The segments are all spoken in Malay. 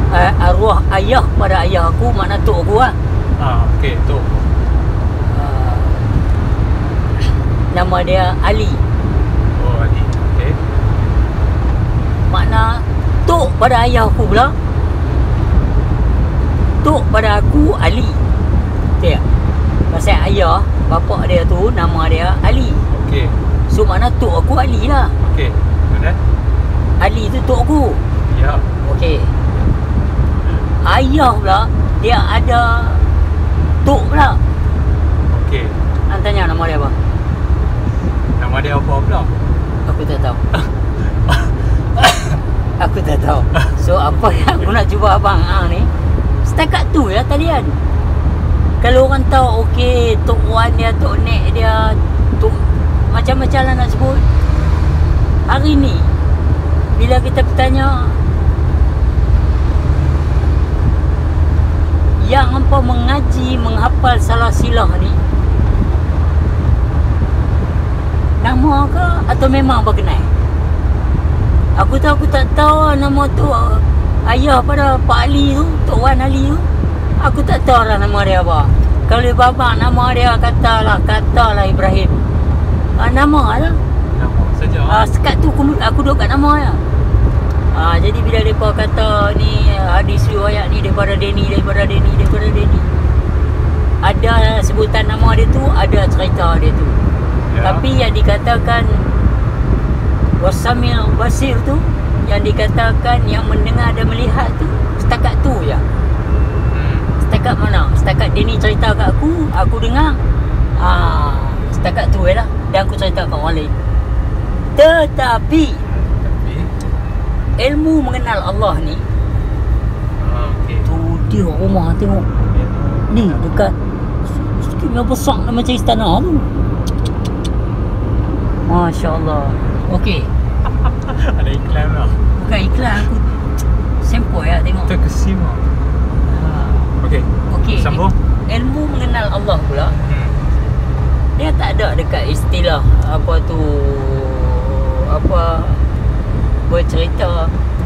arwah ayah pada ayah aku, makna tok aku lah. Okey, tok. Nama dia Ali. Oh, Ali. Okey. Makna tok pada ayah aku pula, tok pada aku Ali. Betul tak? Pasal ayah, bapa dia tu nama dia Ali. Okey. So makna tok aku Ali lah. Okey. Benar? Ali tu tok aku. Ya. Okey. Ayah pula dia ada tok pula. Okey. Hang tanya nama dia apa? Nama dia apa pula? Aku tak tahu. Aku tak tahu. So apa yang aku nak cuba abang ni, setakat tu ya talian. Kalau orang tahu okey, Tok Wan dia, Tok Nek dia, Tok macam-macam lah nak sebut. Hari ni bila kita bertanya yang hampa mengaji, menghafal salah silah ni, nama ke atau memang berkenal? Aku tak tahu nama tu ayah pada Pak Ali tu, Tok Wan Ali tu. Aku tak tahu lah nama dia apa. Kalau babak nama dia katalah Ibrahim. Nama lah. Nama saja. Sekat tu aku duduk kat nama dia. Jadi bila mereka kata ni hadis riwayat ni daripada Deni, ada sebutan nama dia tu, ada cerita dia tu. Ya. Tapi yang dikatakan Wasamil Basir tu, yang dikatakan yang mendengar dan melihat tu, setakat tu je. Setakat mana? Setakat Deni cerita kat aku dengar. Setakat tu je lah. Dan aku cerita kat orang lain. Tetapi ilmu mengenal Allah ni, Okey. tu dia rumah tengok. Ni dekat sikitnya besar macam istana tu. Masya Allah. Okey. Ada iklan lah. Bukan iklan, aku sempoi lah tengok. Terkesima. Okey. Okey. Sambung. Ilmu mengenal Allah pula, dia tak ada dekat istilah apa tu, apa bercerita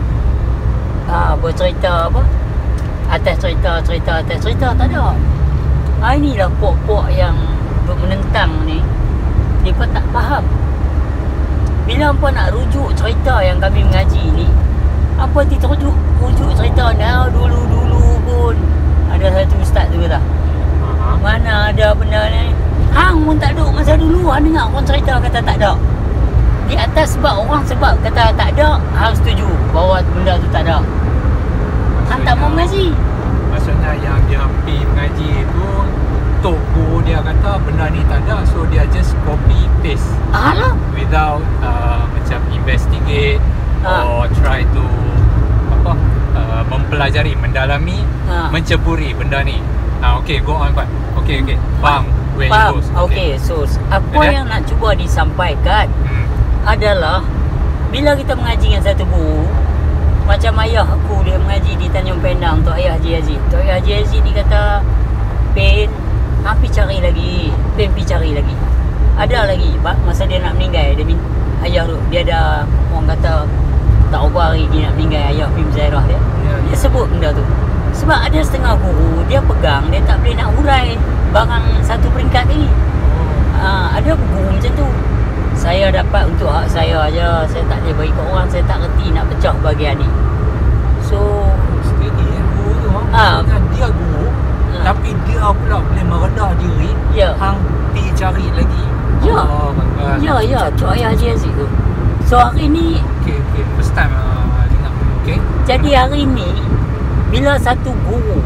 apa atas cerita tak ada. Inilah pok-pok yang menentang ni, mereka tak faham. Bila hampa nak rujuk cerita yang kami mengaji ni, apa rujuk cerita dah dulu pun ada satu ustaz tu kata, mana ada benda ni, hang pun tak duk masa dulu, hang dengar orang cerita kata tak ada. Di atas sebab kata tak ada, hang setuju bahawa benda tu tak ada. Hang tak mau mengaji. Maksudnya yang dia pergi mengaji tu, tok guru dia kata benda ni tak ada, so dia just copy paste Alah. without macam investigate or try to mempelajari, mendalami, menceburi benda ni. Okay, go on Pak. Okay, faham where you goes. Okay, so apa yang nak cuba disampaikan adalah bila kita mengaji dengan satu guru, macam ayah aku dia mengaji di Tanjung Pendang, Tok Ayah Haji Aziz. Tok Ayah Haji Aziz ni kata, pen pergi cari lagi. Ada lagi masa dia nak meninggal, ayah tu dia ada orang kata tak ubah hari dia nak meninggal, ayah Pim Zairah dia. Dia sebut benda tu. Sebab ada setengah guru dia pegang, dia tak boleh nak hurai barang satu peringkat ni. Ada guru macam tu. Saya dapat untuk hak saya aja, saya tak boleh bagi kat orang, saya tak reti nak pecah bahagian ni. So steady guru tu dia guru, tapi dia pula boleh meredah diri. Hang pergi cari lagi. Ya, Tok Ayah Haji Aziz tu. So hari ni first time dengar. Jadi hari ni bila satu guru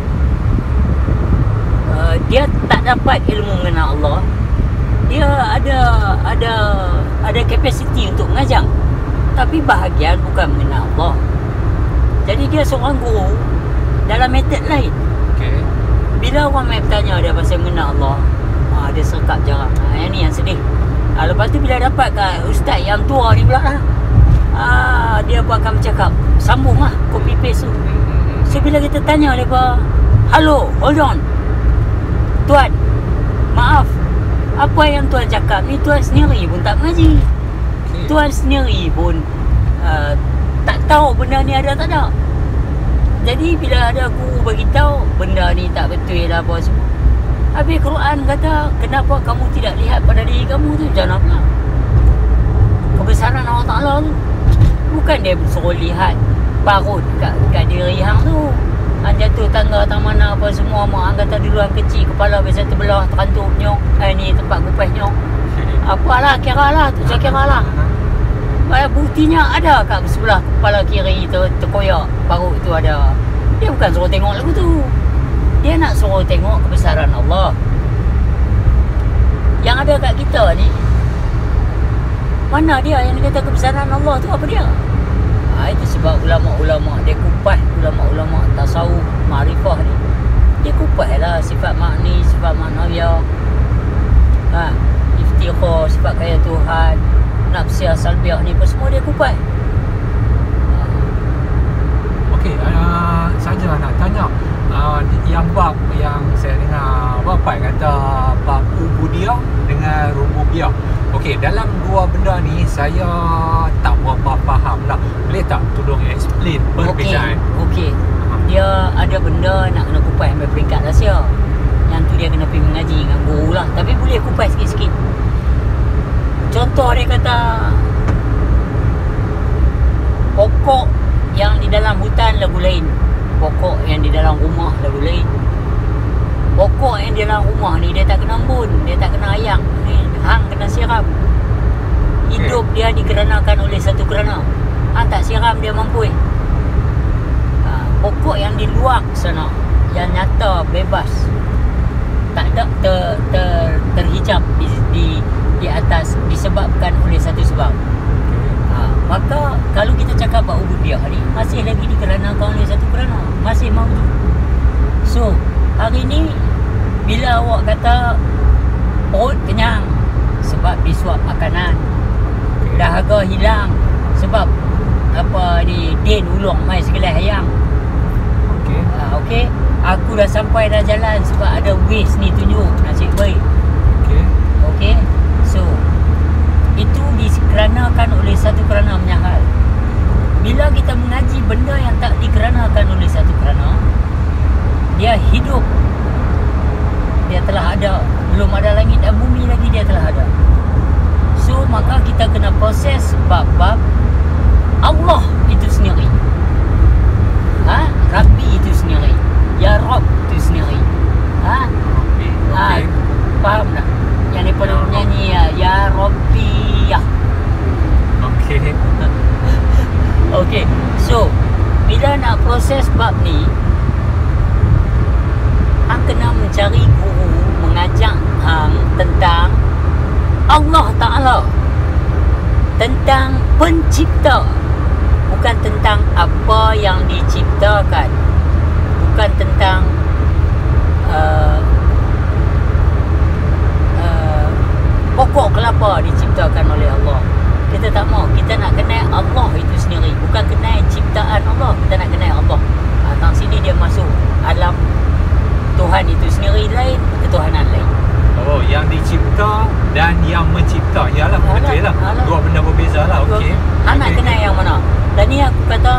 dia tak dapat ilmu mengenal Allah, dia ada kapasiti untuk mengajar, tapi bahagian bukan mengenal Allah. Jadi dia seorang guru dalam metod lain. Bila orang mai bertanya dia pasal mengenal Allah, dia serkap jarak. Yang ni yang sedih. Lepas tu bila dapat kat ustaz yang tua ni pula lah, dia pun akan bercakap, sambung lah, copy paste tu. So bila kita tanya mereka, hello, hold on, tuan, maaf, apa yang tuan cakap ni tuan sendiri pun tak mengaji. Tuan sendiri pun tak tahu benda ni ada tak ada. Jadi bila ada guru bagi tahu benda ni tak betul lah apa semua. Habis Quran kata, kenapa kamu tidak lihat pada diri kamu tu? Jangan apa. Kebesaran Allah Ta'ala tu. Bukan dia suruh lihat parut kat diri hang tu. Hang jatuh tangga tang mana apa semua, mak hang kata dulu hang kecil, kepala biasa terbelah, terantuk nyok. Ni tempat kupas nyok. Apalah, kira lah tu, saya kira lah. Buktinya ada kat sebelah kepala kiri tu, terkoyak parut tu ada. Dia bukan suruh tengok lagu tu. Dia nak suruh tengok kebesaran Allah. Yang ada kat kita ni, mana dia yang kata kebesaran Allah tu, apa dia? Itu sebab ulama-ulama dia kupas, ulama-ulama tasawuf, ma'rifah ni, dia kupas lah sifat makni, sifat maknawiyah, iftikhar, sifat kaya Tuhan, nafsiyah, salbiyah ni semua dia kupas. Okey, saja nak tanya, yang bab yang saya dengar Bapak kata bab ubudiyah dengan rububiyah. Okey, dalam dua benda ni saya tak berapa faham lah. Boleh tak tolong explain perbezaan? Okey. Dia ada benda nak kena kupas sampai peringkat rahsia. Yang tu dia kena pergi mengaji dengan guru lah. Tapi boleh kupas sikit-sikit. Contoh dia kata, pokok yang di dalam hutan lagu lain, pokok yang di dalam rumah lagu lain. Pokok yang di dalam rumah ni dia tak kena embun, dia tak kena ayak, hang kena siram. Hidup dia dikeranakan oleh satu kerana. Hang tak siram dia mampu. Pokok yang di luar sana, yang nyata bebas, tak ada terhijab di atas disebabkan oleh satu sebab. Maka kalau kita cakap bahawa ubudiyah ni masih lagi dikeranakan oleh satu kerana, masih mawjud. So hari ni bila awak kata perut kenyang sebab disuap makanan, dahaga hilang sebab apa ni, din ulung mai segelas ayam. Okey, aku dah sampai dah jalan sebab ada waste ni tunjuk nasib baik. Okey. So itu dikeranakan oleh satu kerana menyahal. Bila kita mengaji benda yang tak dikeranakan oleh satu kerana, dia hidup, dia telah ada. Belum ada langit dan bumi lagi, dia telah ada. So maka kita kena proses bab-bab Allah itu sendiri, Rabbi itu sendiri, Ya Rabb itu sendiri. Faham tak? Yang dia pernah menyanyi Ya Rabbi ya. Okey. So bila nak proses bab ni, hang kena mencari guru mengajak hang tentang Allah Ta'ala, tentang pencipta, bukan tentang apa yang diciptakan, bukan tentang pokok kelapa diciptakan oleh Allah. Kita tak mau. Kita nak kenal Allah itu sendiri, bukan kenal ciptaan Allah. Kita nak kenal Allah. Tang sini dia masuk alam Tuhan itu sendiri lain, ketuhanan lain. Oh, yang dicipta dan yang mencipta. Yalah, betul lah. Dua benda berbeza lah. Okey. Nak kenal yang mana? Dan ni aku kata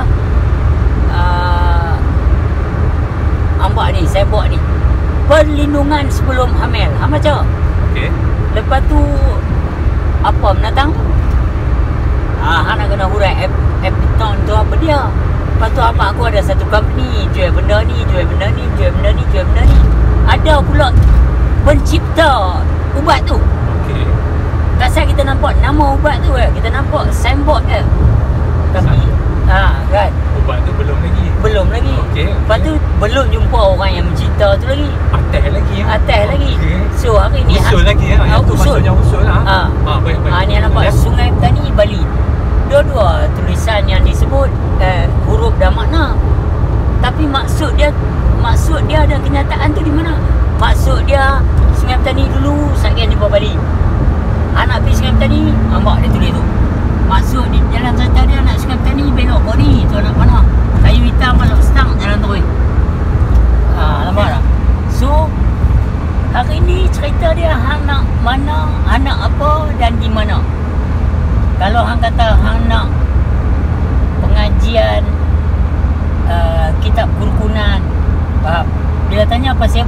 ambak ni, saya buat ni perlindungan sebelum hamil. Hang baca. Okey. Lepas tu apa menatang? Hang nak kena hurai Epiton tu apa dia. Lepas tu apa, aku ada satu company jual benda ni, jual benda ni, jual benda ni, jual benda ni. Ada pula pencipta ubat tu. Okey. Tak sah kita nampak nama ubat tu kita nampak signboard dia. Tapi kan, ubat tu belum lagi. Belum lagi. Okey. Lepas tu belum jumpa orang yang mencipta tu lagi. Atas lagi. Atas lagi. Okay. So hari ni usul lagi itu usul. Maksudnya usul lah. Baik. Ni nampak Sungai Petani Bali. Dua-dua tulisan yang disebut huruf dan makna. Tapi maksud dia ada kenyataan tu di mana? Maksud dia Sungai Petani dulu, sekian jumpa Bali. Anak pergi Sungai Petani, nampak dia tulis tu. Maksud di jalan cerita dia nak Sungai Petani, belok kau ni, tu anak mana? Kayu hitam balok stang jalan terus. Nampak tak? So hari ni cerita dia hang nak mana, anak apa dan di mana. Kalau hang kata hang nak pengajian kitab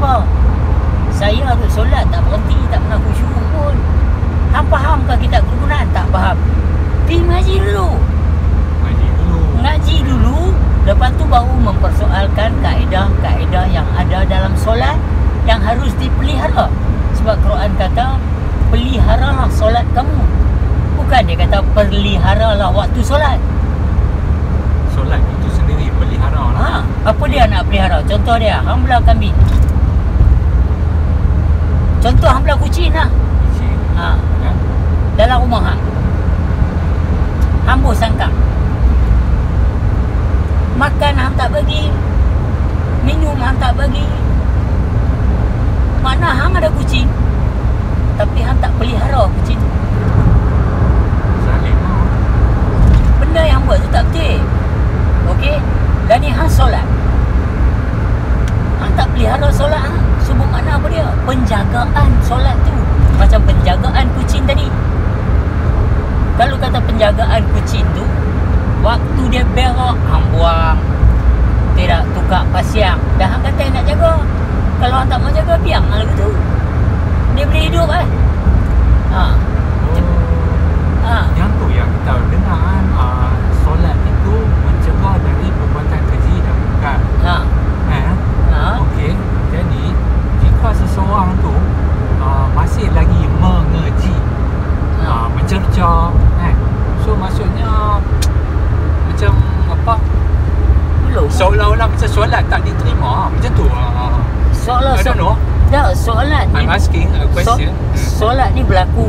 apa? Saya duk solat tak berhenti, tak pernah khusyuk pun. Hang faham ke kitab kerukunan? Tak faham. Pergi ngaji dulu. Ngaji dulu, lepas tu baru mempersoalkan kaedah-kaedah yang ada dalam solat yang harus dipelihara. Sebab Quran kata, peliharalah solat kamu. Bukan dia kata peliharalah waktu solat. Solat itu sendiri pelihara lah. Apa dia nak pelihara? Contoh dia, hang belah kambing. Contoh hang belah kucing lah. Ya. Dalam rumah hang. Hang buh sangkang. Makan hang tak bagi, minum hang tak bagi. Mana hang ada kucing, tapi hang tak pelihara kucing tu. Zalim lah. Benda yang buat tu tak betul. Okey? Dan ni hang solat, hang tak pelihara solat hang. So bermakna apa dia? Penjagaan solat tu macam penjagaan kucing tadi. Kalau kata penjagaan kucing tu, waktu dia berak, hang buang, tidak tukar pasiang. Dah hang kata nak jaga. Kalau hang tak mau jaga, biang lah lagu tu. Dia boleh hidup kan? Yang tu yang kita dengar kan, solat itu mencegah dari perbuatan keji dan mungkar. Okey. Jadi jika seseorang tu masih lagi mengeji, mencerca, so maksudnya macam apa? Belum. Seolah-olah macam solat tak diterima, macam tu. Soalan I don't know. Tak, solat ni, I'm asking a question. solat ni berlaku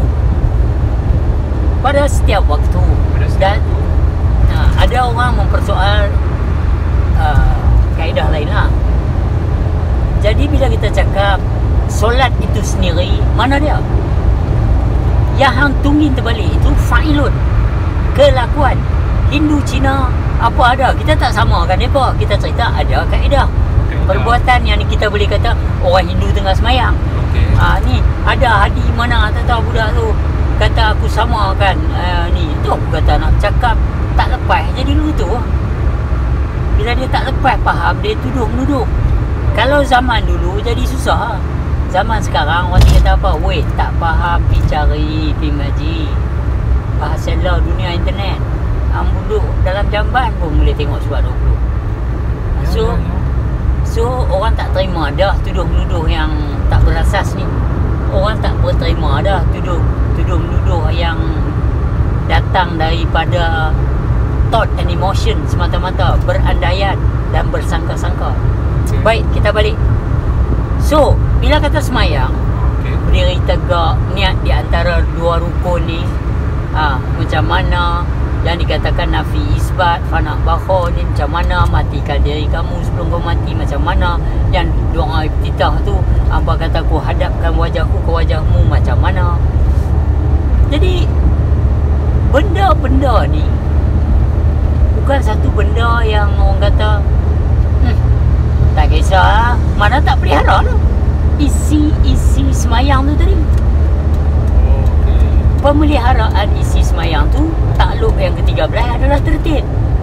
pada setiap waktu. Dan ada orang mempersoal kaedah lain lah. Jadi bila kita cakap solat itu sendiri, mana dia? Yang hang tungin terbalik itu fa'ilun, kelakuan. Hindu, Cina, apa ada? Kita tak sama kan mereka. Kita cerita ada kaedah. Perbuatan yang kita boleh kata orang Hindu tengah semayang. Okey. Ni ada hadis mana tak tahu budak tu kata aku sama kan, ni tu aku kata nak cakap tak lepas je dulu tu. Bila dia tak lepas faham, dia tuduh menuduh. Kalau zaman dulu jadi susah. Zaman sekarang orang kata apa? Weh, tak faham, pergi cari, pergi ngaji. Bahasa lah dunia internet. Duduk dalam jamban pun boleh tengok surat 20. So orang tak terima dah tuduh-menuduh yang tak berasas ni. Orang tak berterima dah tuduh-menuduh yang datang daripada thought and emotion semata-mata, berandaian dan bersangka-sangka. Baik, kita balik. So, bila kata semayang, berdiri tegak, niat di antara dua rukun ni, macam mana yang dikatakan nafi isbat, fana bakhor ni macam mana, matikan diri kamu sebelum kau mati macam mana, yang doa iftitah tu apa kata aku hadapkan wajahku ke wajahmu macam mana. Jadi benda-benda ni bukan satu benda yang orang kata tak kisah, mana tak pelihara tu. Isi semayang tu tadi, pemeliharaan isi semayang tu, takluk yang ke-13 adalah tertib.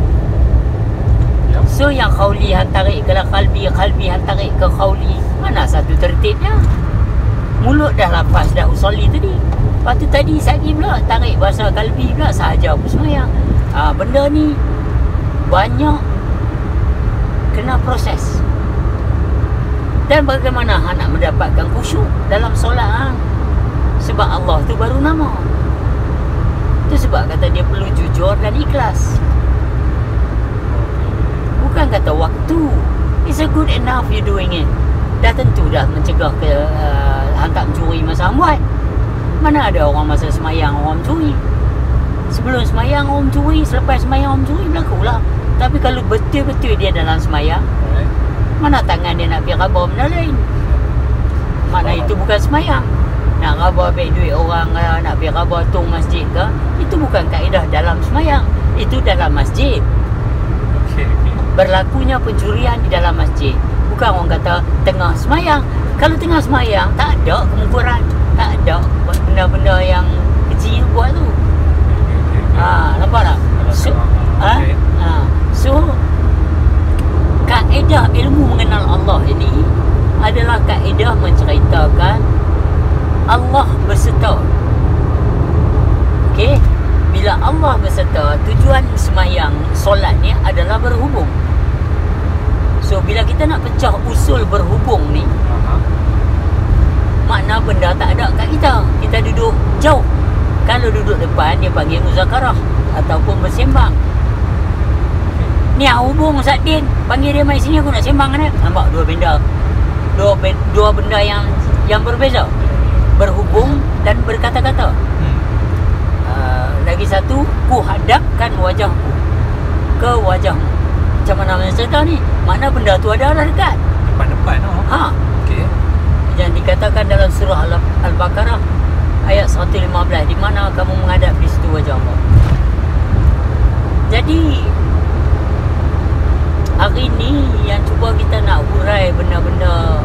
So yang khawli han tarik ke qalbi, qalbi han tarik ke khawli, mana satu tertibnya? Mulut dah lepas dah usolli tadi. Lepas tu tadi sagi pula tarik bahasa qalbi pula sahaja apa semayang. Benda ni banyak kena proses. Dan bagaimana hang nak mendapatkan khusyuk dalam solat sebab Allah tu baru nama. Tu sebab kata dia perlu jujur dan ikhlas. Bukan kata waktu. It's a good enough you doing it. Dah tentu dah mencegah ke hang tak mencuri masa hang buat. Mana ada orang masa semayang orang mencuri. Sebelum semayang orang mencuri, selepas semayang orang mencuri, berlaku lah. Tapi kalau betul-betul dia dalam semayang, mana tangan dia nak pergi khabar benda lain. Mana itu bukan semayang. Nak khabar ambil duit orang, nak pergi khabar tong masjid ke, itu bukan kaedah dalam semayang. Itu dalam masjid. Berlakunya pencurian di dalam masjid. Bukan orang kata tengah semayang. Kalau tengah semayang, tak ada kemungkinan, tak ada benda-benda yang kecil buat tu. Nampak tak? So kaedah ilmu mengenal Allah ini ada adalah kaedah menceritakan Allah berserta. Okey, bila Allah berserta, tujuan semayang solat ni adalah berhubung. So bila kita nak pecah usul berhubung ni, makna benda tak ada kat kita. Kita duduk jauh. Kalau duduk depan, dia panggil muzakarah ataupun bersembang. Ni hubung Ustaz Din, panggil dia mai sini, aku nak sembang kan. Nampak dua benda. Dua benda yang berbeza. Berhubung dan berkata-kata. Lagi satu, ku hadapkan wajahku ke wajahmu. Macam mana saya cerita ni? Makna benda tu ada arah dekat. Depan-depan Ha. Okey. Yang dikatakan dalam surah Al-Baqarah ayat 115, di mana kamu menghadap di situ wajah Allah. Jadi hari ni yang cuba kita nak hurai benda-benda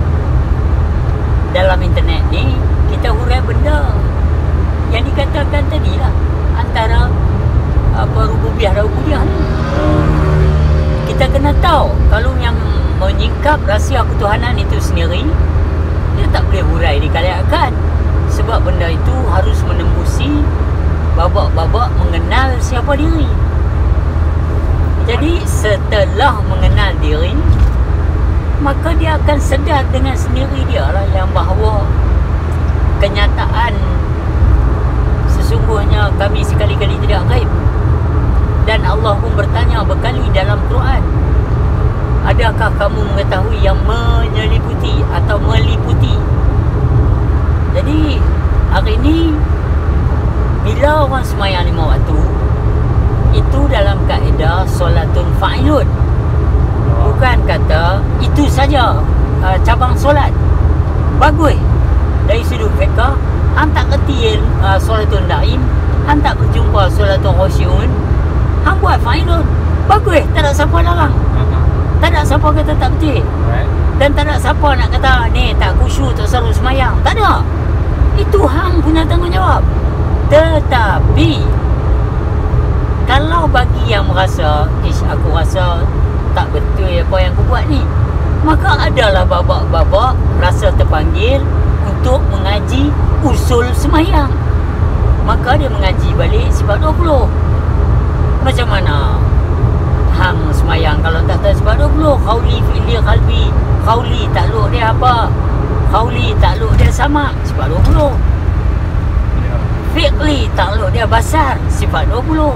dalam internet ni, kita hurai benda yang dikatakan tadi lah, antara rububiyah dan uluhiyah ni. Kita kena tahu kalau yang menyingkap rahsia ketuhanan itu sendiri, dia tak boleh hurai dikalakan. Sebab benda itu harus menembusi babak-babak mengenal siapa diri. Jadi setelah mengenal diri, maka dia akan sedar dengan sendiri dia lah yang bahawa kenyataan sesungguhnya kami sekali-kali tidak gaib. Dan Allah pun bertanya berkali dalam Quran, adakah kamu mengetahui yang menyeliputi atau meliputi? Jadi hari ini bila orang semayang 5 waktu, itu dalam kaedah solatun fa'ilun. Bukan kata itu saja cabang solat. Bagus. Dari sudut fiqh, hang tak kerti solatun daim, hang tak berjumpa solatun khusyun, hang buat fa'ilun. Bagus, tak ada siapa larang. Tak ada siapa kata tak betul. Dan tak ada siapa nak kata ni tak khusyuk, tak seru semayang. Tak ada. Itu hang punya tanggungjawab. Tetapi kalau bagi yang merasa aku rasa tak betul apa yang aku buat ni, maka adalah babak-babak rasa terpanggil untuk mengaji usul semayang. Maka dia mengaji balik sifat 20. Macam mana hang semayang kalau tak tahu sifat 20? Khawli, fi'li, qalbi. Khawli takluk dia apa? Khawli takluk dia sama, sifat 20. Fi'li takluk dia basar, sifat 20.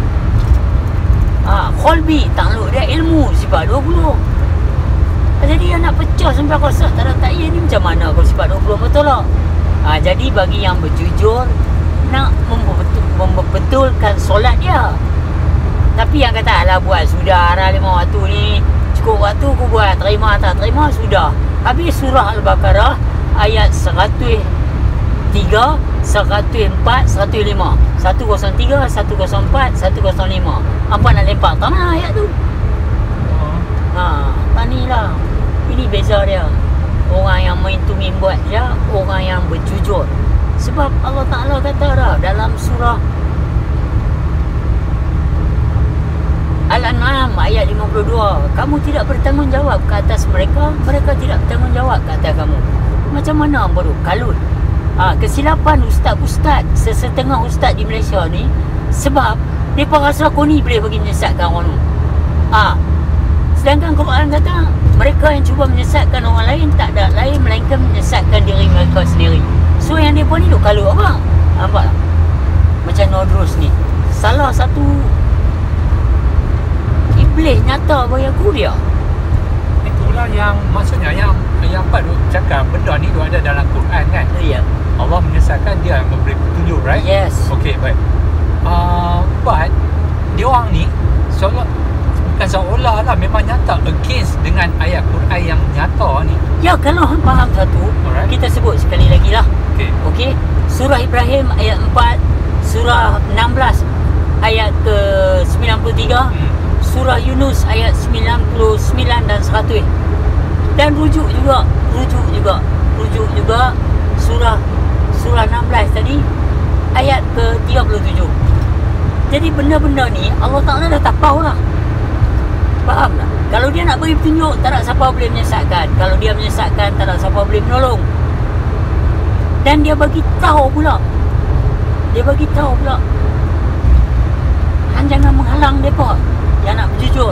Qalbi takluk dia ilmu, sifat 20. Jadi yang nak pecah sampai rasa tak ada takyir ni macam mana kalau sifat 20 betul tak? Jadi bagi yang berjujur nak membetulkan solat dia. Tapi yang kata alah buat sudah dah 5 waktu ni, cukup waktu aku buat, terima tak terima sudah. Habis surah Al-Baqarah ayat 103, 104, 105. 103, 104, 105. Apa nak lempar tanah ayat tu? Tanilah. Ini beza dia. Orang yang main tumim buat je, orang yang berjujur. Sebab Allah Ta'ala kata dah dalam surah Al-An'am ayat 52, kamu tidak bertanggungjawab ke atas mereka, mereka tidak bertanggungjawab ke atas kamu. Macam mana baru kalut? Kesilapan ustaz-ustaz, sesetengah ustaz di Malaysia ni, sebab mereka rasa aku ni boleh bagi menyesatkan orang tu. Sedangkan Quran kata mereka yang cuba menyesatkan orang lain tak ada lain melainkan menyesatkan diri mereka sendiri. So yang mereka ni duk kalut apa? Nampak tak? Macam Nodrus ni, salah satu iblis nyata bagi aku dia. Itulah yang maksudnya yang Pak duk cakap benda ni duk ada dalam Quran kan. Ya. Allah menyesatkan dia memberi petunjuk, right? Yes. Okay, baik. But dia orang ni bukan seolah lah memang nyata against dengan ayat Quran yang nyata ni. Ya, kalau hang faham satu, alright, kita sebut sekali lagi lah. Okay. Surah Ibrahim ayat 4, surah 16 ayat ke 93, surah Yunus ayat 99 dan 100. Dan rujuk juga surah 16 tadi ayat ke 37. Jadi benda-benda ni Allah Ta'ala dah tapau lah. Faham tak? Kalau Kalau dia nak bagi petunjuk, tak ada siapa boleh menyesatkan. Kalau dia menyesatkan, tak ada siapa boleh menolong. Dan dia bagi tahu pula. Hang jangan menghalang mereka yang nak berjujur.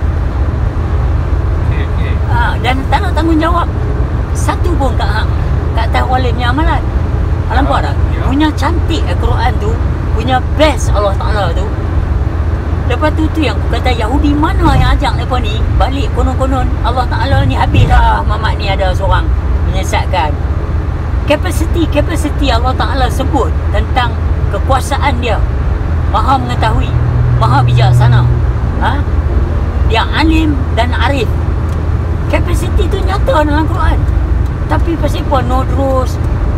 Okey. Dan tak nak tanggungjawab satu pun kat hang, kat atas wali punya amalan. Nampak tak? Ya. Punya cantik Al-Quran tu, punya best Allah Ta'ala tu. Lepas tu yang aku kata, Yahudi mana yang ajak mereka ni balik konon-konon Allah Ta'ala ni habis dah, Mamat ni ada seorang menyesatkan. Kapasiti Allah Ta'ala sebut tentang kekuasaan dia, Maha mengetahui, Maha bijaksana, dia alim dan arif. Kapasiti tu nyata dalam Quran. Tapi pasal apa Nodros,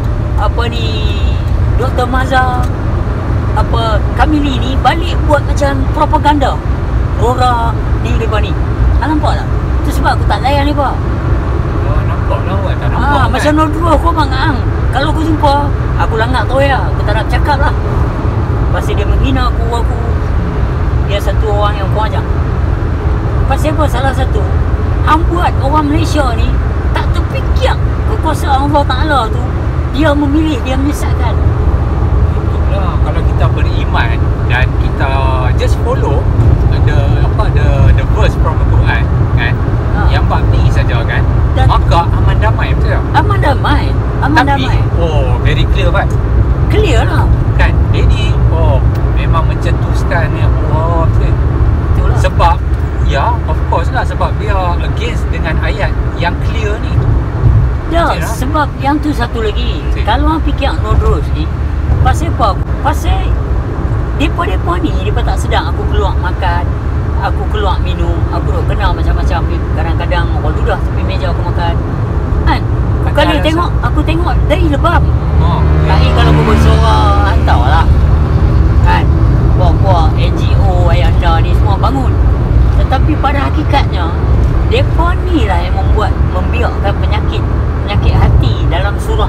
Dr. Mazhar, Kamili ni balik buat macam propaganda. Rora ni mereka ni. Nampak tak? Tu sebab aku tak layan mereka. Nampak lah awak tak nampak kan? Macam Nodros aku abang Ang. Kalau aku jumpa, aku langgar tu ya. Aku tak nak cakap lah. Pasal dia menghina aku. Dia satu orang yang kurang ajar. Pasal apa? Salah satu, hang buat orang Malaysia ni tak terfikir kekuasaan Allah Ta'ala tu. Dia memilih, dia menyesatkan. Itulah, kalau kita beriman dan kita just follow the verse from the Quran kan, yang bab ni saja kan, dan maka aman damai, betul tak? Aman damai. Very clear kan? Clear lah Kan, dia ni memang mencetuskan ni betul. Itulah. Sebab ya, of course lah, sebab dia against dengan ayat yang clear ni. Ya, sebab yang tu satu lagi. Kalau orang fikir Nodros ni, pasal apa? Pasal depa-depa ni, depa tak sedang aku keluar makan, aku keluar minum, aku duk kenal macam-macam. Kadang-kadang orang ludah tepi meja aku makan. Kan? Kalau tengok, aku tengok dari lebam. Kali kalau aku bersuara, hantarlah. Kan? Buat-buat NGO, ayanda ni semua bangun. Tetapi pada hakikatnya, depa ni lah yang membiarkan penyakit hati dalam surah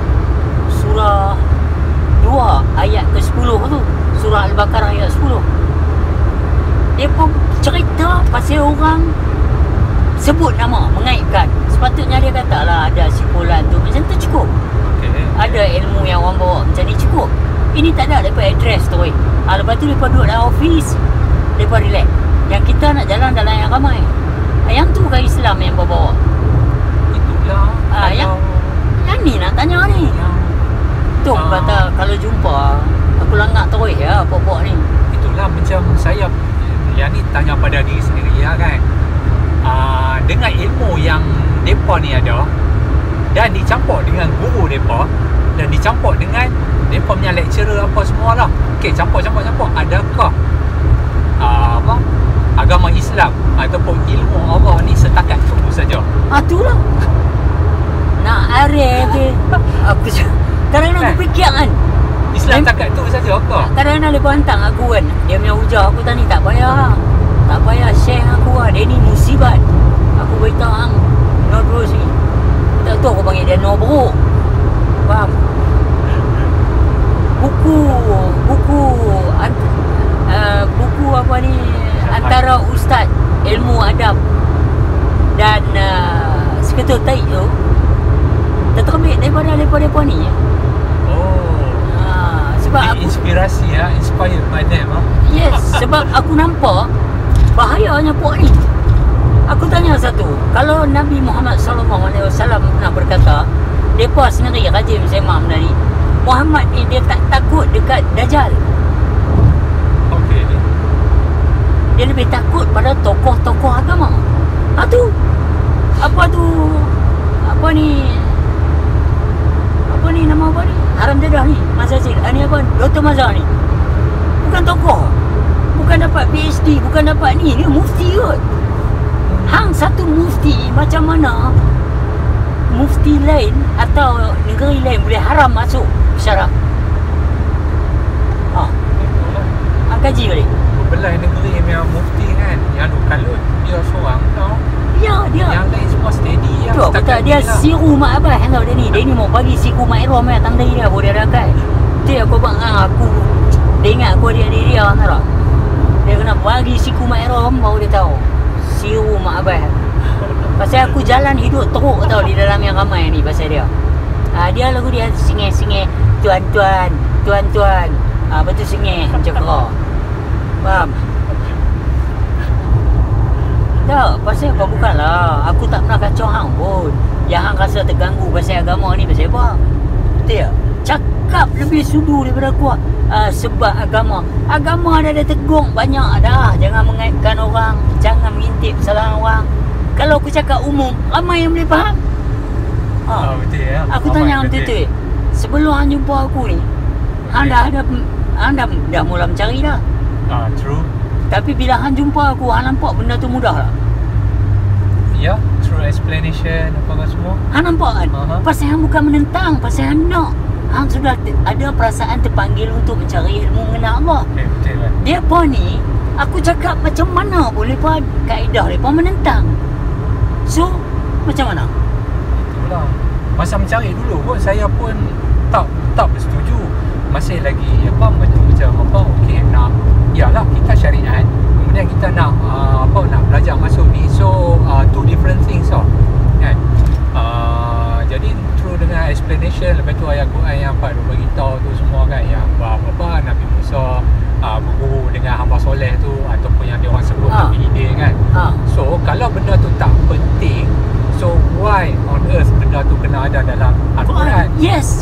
2 ayat ke-10 tu. Surah Al-Baqarah ayat 10. Depa cerita pasal orang sebut nama, mengaibkan. Sepatutnya dia kata lah ada si fulan tu, macam tu cukup. Ada ilmu yang orang bawa macam ni cukup. Ini tak ada, mereka address tu. Lepas tu mereka duduk dalam office, mereka relax. Yang kita nak jalan dalam yang ramai. Yang tu bukan Islam yang bawa. Itulah. Yang ni nak tanya ni. Tu kata kalau jumpa, aku langgar terus ya pokok ni. Itulah macam saya yang ni tanya pada diri sendiri ya kan. Dengan ilmu yang mereka ni ada dan dicampur dengan guru mereka dan dicampur dengan mereka punya lecturer apa semualah. Okey, campur. Adakah agama Islam ataupun ilmu Allah ni setakat tu saja? Itulah. Nak arif ke? Aku kadang-kadang aku fikir kan, Islam setakat tu saja ke? Kadang-kadang dia hantar aku kan, dia punya hujah aku tadi, tak payah share aku lah. Dia ni musibat. Aku beritahu hang Nodros ni. Tak tahu aku panggil dia Nobro. Faham? Buku apa ni, antara ustaz ilmu adab dan seketul taik tu terterbit daripada mereka ni. Sebab aku inspirasi inspired by them. Yes, sebab aku nampak bahayanya puak ni. Aku tanya satu, kalau Nabi Muhammad SAW pernah berkata, mereka sendiri rajin semak benda ni, Muhammad ni dia tak takut dekat Dajjal. Okey. Dia lebih takut pada tokoh-tokoh agama. Apa ni nama apa ni? Haram Jadah ni, Mazazil. Ni apa? Dr. Mazhar ni. Bukan tokoh. Bukan dapat PhD, bukan dapat ni. Dia mufti kot. Hang satu mufti, macam mana mufti lain atau negeri lain boleh haram masuk syarak? Hang kaji balik. Berbelai negeri yang mufti kan, yang kalut dia seorang tau. Ya, dia. Yang lain semua steady ya. Tu aku kata dia siru mak abah tau dia ni. Dia ni mau bagi siku mak Irom ya, tanda dia boleh rakai. Tu aku aku dia ingat aku dia tak? Dia kena bagi siku mak Irom baru dia tahu siru mak abah. Pasal aku jalan hidup teruk tau di dalam yang ramai ni pasal dia. Dia lagu dia singeh-singeh tuan-tuan, tuan-tuan. Betul singeh macam kau. Faham? Tak, pasal kau bukanlah. Aku tak pernah kacau hang pun. Yang hang rasa terganggu pasal agama ni pasal apa? Betul tak? Cakap lebih sudu daripada aku. Sebab agama dah ada tegung banyak dah. Jangan mengaitkan orang, jangan mengintip salah orang. Kalau aku cakap umum, ramai yang boleh faham. Betul ya. Aku tanya hang betul. Sebelum hang jumpa aku ni, hang dah mula mencari dah. True. Tapi bila hang jumpa aku, hang nampak benda tu mudah tak? Ya, through explanation apa semua. Hang nampak kan? Pasal hang bukan menentang, pasal hang nak. Hang sudah ada perasaan terpanggil untuk mencari ilmu mengenal Allah. Betul kan. Dia pun ni, aku cakap macam mana boleh pun kaedah dia pun menentang. So, macam mana? Itulah. Masa mencari dulu pun saya pun tak bersetuju. Masih lagi macam okey nak yalah kita syariat. Kemudian kita nak nak belajar masuk ni. So two different things tau. Kan? Jadi through dengan explanation, lepas tu ayat Quran yang Pak Duk bagi tahu tu semua kan, yang Nabi Musa berguru dengan hamba soleh tu, ataupun yang dia orang sebut Nabi Hidir kan. So kalau benda tu tak penting, so why on earth benda tu kena ada dalam Al-Quran? Yes.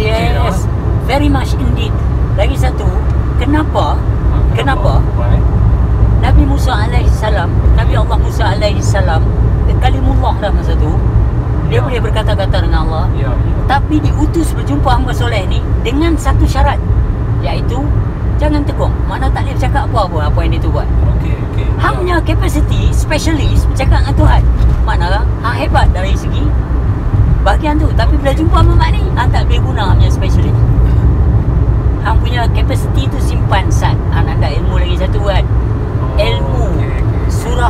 Very much indeed. Lagi satu, kenapa? Why? Nabi Musa alaihi salam, Nabi Allah Musa alaihi salam, kalimullah dah masa tu. Dia boleh berkata-kata dengan Allah. Ya. Tapi diutus berjumpa hamba soleh ni dengan satu syarat, iaitu jangan tegung. Mana tak boleh bercakap apa yang dia tu buat. Okey. Hang punya capacity specialist bercakap dengan Tuhan. Maknanya hang hebat dari segi bahagian tu. Tapi bila jumpa Muhammad ni, hang tak boleh guna hang punya specialist. Hang punya capacity tu simpan sat. Hang ada ilmu lagi satu kan. Ilmu surah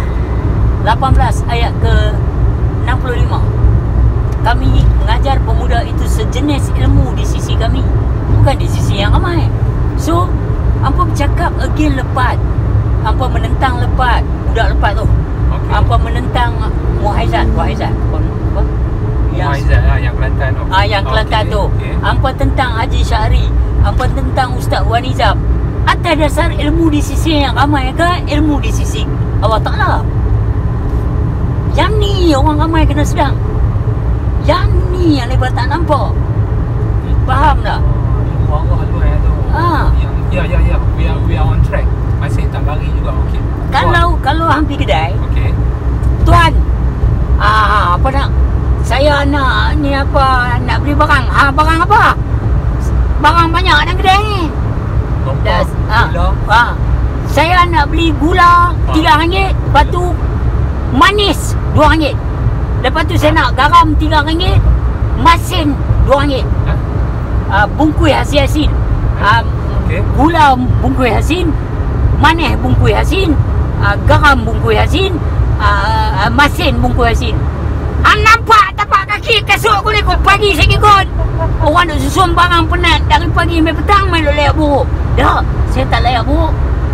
18 ayat ke 65. Kami mengajar pemuda itu sejenis ilmu di sisi kami, bukan di sisi yang ramai. So, hampa bercakap again lepat. Hampa menentang lepat, budak lepat tu. Hampa menentang Muhaizat. Apa? Muhaizat yang Kelantan tu. Yang Kelantan tu. Hampa tentang Haji Syahri. Hampa tentang Ustaz Wan Izam. Atas dasar ilmu di sisi yang ramai ke ilmu di sisi Allah Ta'ala? Yang ni orang ramai kena sedang. Yang ni yang lepas tak nampak. Faham tak? Ilmu Allah luar tu. Ya. We are on track. Masih tak lari juga. Okey. Kalau hang pergi kedai, okey. Tuan, apa nak? Saya nak ni apa? Nak beli barang. Barang apa? Barang banyak dalam kedai ni. Gula. Saya nak beli gula RM3, lepas tu manis RM2. Lepas tu saya nak garam RM3, masin RM2. Bungkus hasin-hasin. Gula bungkus hasin, manis bungkus hasin, garam bungkus hasin, masin bungkus hasin. Nampak tapak kaki kasut aku ni kot pagi sikit kot. Orang nak susun barang penat dari pagi sampai petang main layak buruk. Tak, saya tak layak buruk.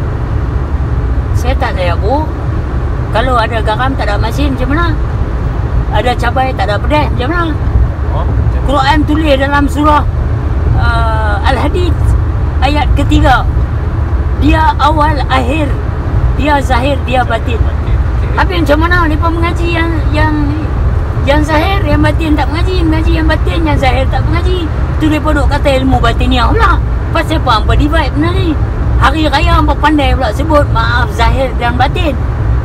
Kalau ada garam tak ada masin macam mana? Ada cabai tak ada pedas macam mana? Quran tulis dalam surah Al-Hadid ayat ketiga. Dia awal akhir, dia zahir, dia batin. Tapi macam mana mereka mengaji yang zahir, yang batin tak mengaji yang batin, yang zahir tak mengaji. Tu mereka duk kata ilmu batiniah pula. Pasal apa divide benda ni? Hari raya hampa pandai pula sebut maaf zahir dan batin.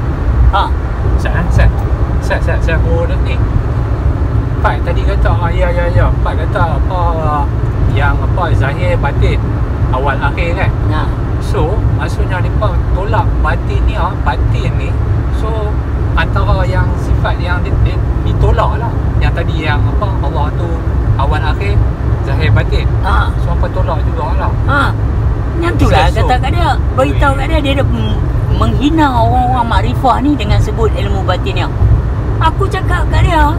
Saya bodoh ni. Pak tadi kata ya. Pak kata yang zahir batin awal akhir kan. So maksudnya mereka tolak batin ni. So antara yang sifat yang ditolak lah. Yang tadi yang Allah tu awal akhir zahir batin. So apa tolak jugalah. Yang tu lah kata kat dia, beritahu kat dia dah menghina orang-orang makrifah ni dengan sebut ilmu batin yang. Aku cakap kat dia,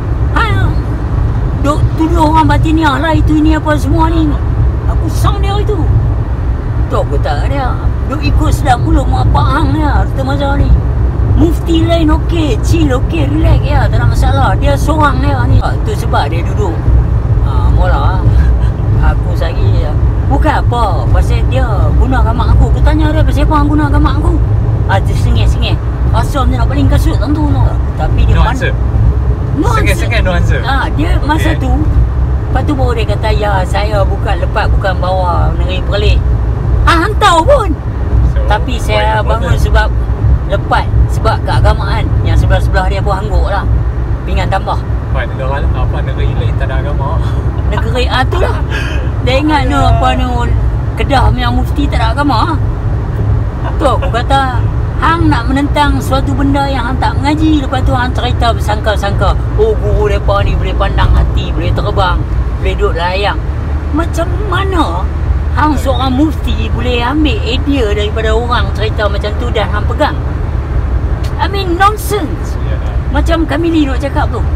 duk tuduh orang batiniah lah itu ini apa semua ni. Aku sang dia itu. Tu aku tak kat dia, duk ikut sedap mulut mak pak hang dia harta mazhar ni. Mufti lain okey, chill okey, relax ya, tak ada masalah. Dia seorang dia ni. Tu sebab dia duduk mula aku sehari bukan apa, pasal dia guna mak aku. Aku tanya dia pasal apa guna mak aku. Dia sengih-sengih. Asal dia nak paling kasut tentu no. Tapi dia No answer. Sengih-sengih no answer. Dia masa tu. Lepas tu baru dia kata, ya saya bukan lepas, bukan bawa negeri Perlis. Hantar pun. Tapi saya bangun sebab lepas, sebab keagamaan. Yang sebelah-sebelah dia pun hangguk lah. Pinggan tambah. Negeri lain tak ada agama. Negeri tu lah. Dia ingat no apa no Kedah yang mufti tak ada agama. Tu aku kata, hang nak menentang suatu benda yang hang tak mengaji, lepas tu hang cerita bersangka-sangka, oh guru mereka ni boleh pandang hati, boleh terbang, boleh duduk layang. Macam mana hang seorang mufti boleh ambil idea daripada orang cerita macam tu dan hang pegang? I mean nonsense. Macam Kamili nak cakap tu.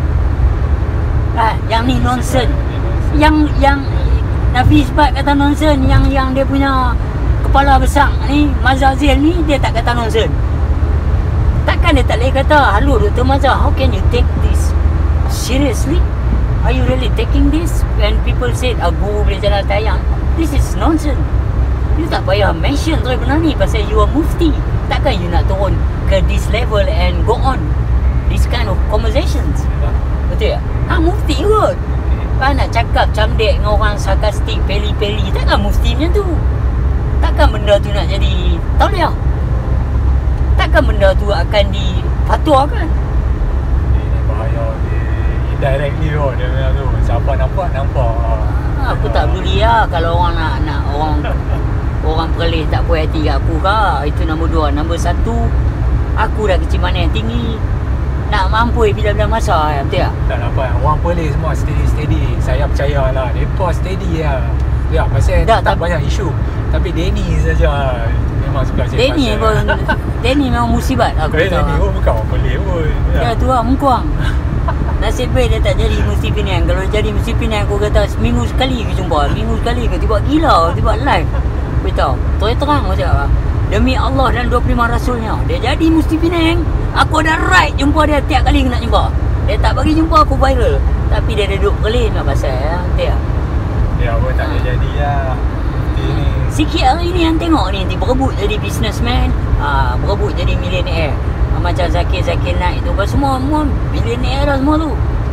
Yang ni nonsense. Yang Nafi Isbat kata nonsense, yang dia punya kepala besar ni Mazazil ni dia tak kata nonsense. Takkan dia tak boleh kata, hello Dr. Mazhar, how can you take this seriously? Are you really taking this? When people said guru boleh jalan tayang, this is nonsense. You tak payah mention benda ni pasal you are mufti. Takkan you nak turun ke this level and go on this kind of conversations. Betul tak? Mufti kot. Nak cakap camdek dengan orang sarkastik, peli-peli, takkan mufti macam tu. Takkan benda tu nak jadi tauliah. Takkan benda tu akan difatuakan. Ini bahaya indirectly kot dia punya tu. Siapa nampak. Aku tak peduli lah kalau orang nak orang Perlis tak puas hati kat aku ke. Itu nombor 2. Nombor 1, aku dah kecil mana yang tinggi. Nak mampu bila-bila masa, betul tak? Tak nampak. Orang Perlis semua steady. Saya percaya lah. Mereka steady lah. Ya, pasal tak banyak isu. Tapi Denny saja memang suka cakap. Denny memang musibat aku tahu. Denny bukan orang Perlis pun. Ya tu lah, mengkuang. Nasib baik dia tak jadi Mufti Penang. Kalau jadi Mufti Penang, aku kata seminggu sekali ke jumpa. Minggu sekali ke, tiba gila, tiba live. Beritahu, terang macam apa. Demi Allah dan 25 Rasulnya, dia jadi Mufti Penang. Aku ada right jumpa dia tiap kali nak jumpa. Dia tak bagi jumpa aku viral. Tapi dia duduk Perlis nak pasal ya. Betul tak? Dia pun tak jadi lah. Ini sikit hari ni yang tengok ni nanti berebut jadi businessman, berebut jadi millionaire. Macam Zakir Naik tu kan, semua millionaire dah semua tu.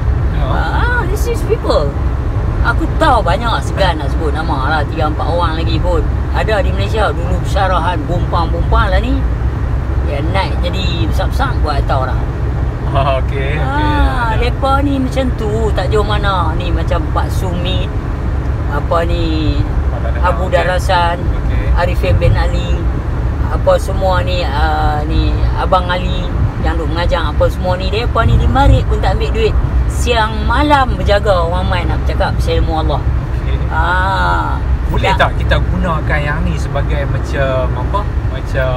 This is people. Aku tahu banyak segan nak sebut nama lah, 3-4 orang lagi pun ada di Malaysia. Dulu syarahan bumpang lah ni, ya naik jadi besar-besar, buat tahu lah. Okay. Mereka ni macam tu, tak jauh mana. Ni macam Pak Sumit, apa ni, Abu Darasan, Arifin bin Ali, apa semua ni, ni Abang Ali yang duk mengajar apa semua ni, depa ni dimarik pun tak ambil duit. Siang malam berjaga orang main nak bercakap pasal ilmu Allah. Boleh tak kita gunakan yang ni sebagai macam apa? Macam